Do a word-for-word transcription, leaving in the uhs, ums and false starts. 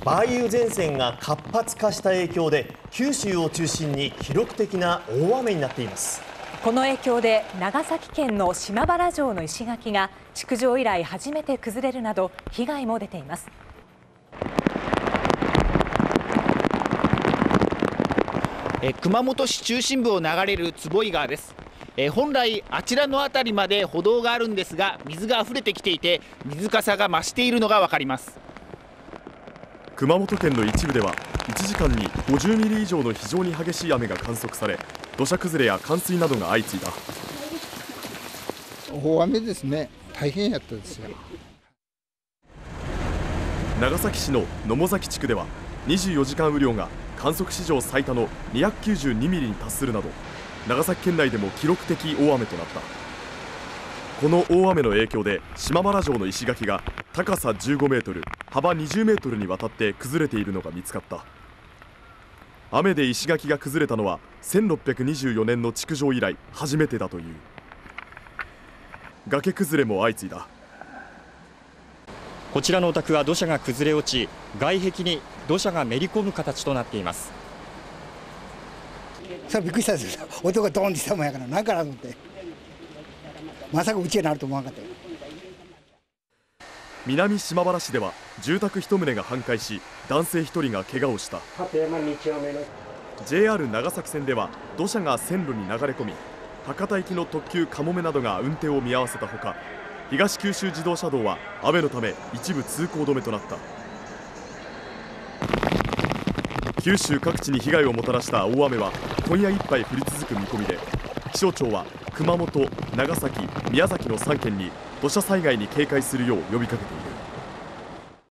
梅雨前線が活発化した影響で九州を中心に記録的な大雨になっています。 この影響で長崎県の島原城の石垣が築城以来初めて崩れるなど被害も出ています。 え熊本市中心部を流れる坪井川です。え本来あちらの辺りまで歩道があるんですが、水が溢れてきていて水かさが増しているのが分かります。 熊本県の一部ではいちじかんにごじゅうミリ以上の非常に激しい雨が観測され、土砂崩れや冠水などが相次いだ。 大雨ですね。大変やったですよ。 長崎市の野母崎地区ではにじゅうよじかん雨量が観測史上最多のにひゃくきゅうじゅうにミリに達するなど、長崎県内でも記録的大雨となった。この大雨の影響で島原城の石垣が高さじゅうごメートル、幅にじゅうメートルにわたって崩れているのが見つかった。雨で石垣が崩れたのはせんろっぴゃくにじゅうよねんの築城以来初めてだという。崖崩れも相次いだ。 こちらのお宅は土砂が崩れ落ち、外壁に土砂がめり込む形となっています。 それびっくりしたんですよ。音がドーンってしたもんやから、なんかなと思って、まさかうちになると思わなかったよ。 南島原市では住宅いち棟が半壊し、男性ひとりが怪我をした。 ジェイアール 長崎線では土砂が線路に流れ込み、博多行きの特急かもめなどが運転を見合わせたほか、東九州自動車道は雨のため一部通行止めとなった。九州各地に被害をもたらした大雨は今夜いっぱい降り続く見込みで、気象庁は熊本、長崎、宮崎のさん県に土砂災害に警戒するよう呼びかけている。